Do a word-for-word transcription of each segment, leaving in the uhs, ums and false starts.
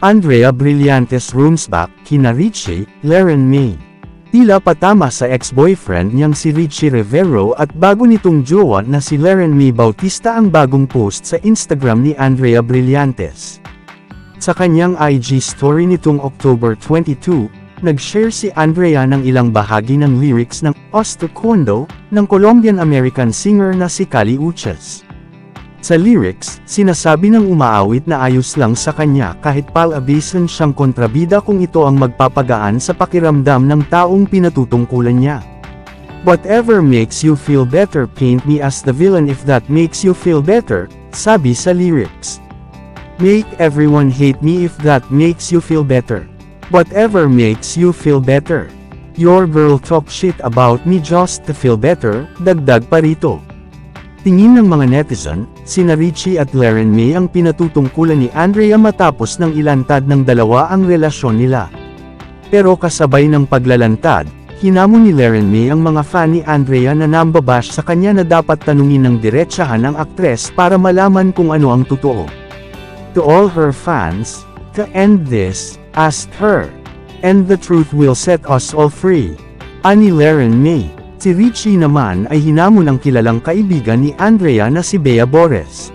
Andrea Brillantes rooms back kina Richie, Leren May. Tila patama sa ex-boyfriend niyang si Richie Rivero at bago nitong jowa na si Leren May Bautista ang bagong post sa Instagram ni Andrea Brillantes. Sa kanyang I G story nitong October twenty-second, nag-share si Andrea ng ilang bahagi ng lyrics ng Hasta Cuando ng Colombian-American singer na si Kali Uchis. Sa lyrics, sinasabi ng umaawit na ayos lang sa kanya kahit palabisan siyang kontrabida kung ito ang magpapagaan sa pakiramdam ng taong pinatutungkulan niya. Whatever makes you feel better, paint me as the villain if that makes you feel better, sabi sa lyrics. Make everyone hate me if that makes you feel better. Whatever makes you feel better. Your girl talk shit about me just to feel better, dagdag pa rito. Tingin ng mga netizen, sina Richie at Leren May ang pinatutungkulan ni Andrea matapos ng ilantad ng dalawa ang relasyon nila. Pero kasabay ng paglalantad, hinamon ni Leren May ang mga fan ni Andrea na nambabash sa kanya na dapat tanungin ng diretsahan ng aktres para malaman kung ano ang totoo. To all her fans, to end this, ask her. And the truth will set us all free. Ani Leren May. Si Richie naman ay hinamon ang kilalang kaibigan ni Andrea na si Bea Bores.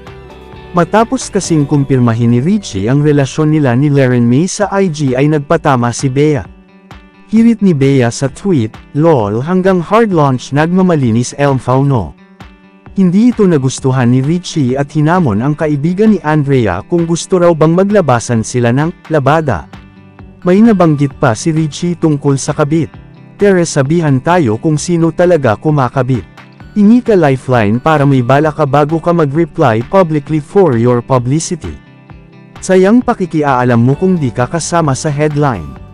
Matapos kasing kumpirmahin ni Richie ang relasyon nila ni Leren May sa I G ay nagpatama si Bea. Hirit ni Bea sa tweet, "Lol hanggang hard launch nagmamalinis Elm Fauno." Hindi ito nagustuhan ni Richie at hinamon ang kaibigan ni Andrea kung gusto raw bang maglabasan sila ng labada. May nabanggit pa si Richie tungkol sa kabit. Tere sabihan tayo kung sino talaga kumakabit. Hingi ka lifeline para may bala ka bago ka mag-reply publicly for your publicity. Sayang pakikiaalam mo kung di ka kasama sa headline.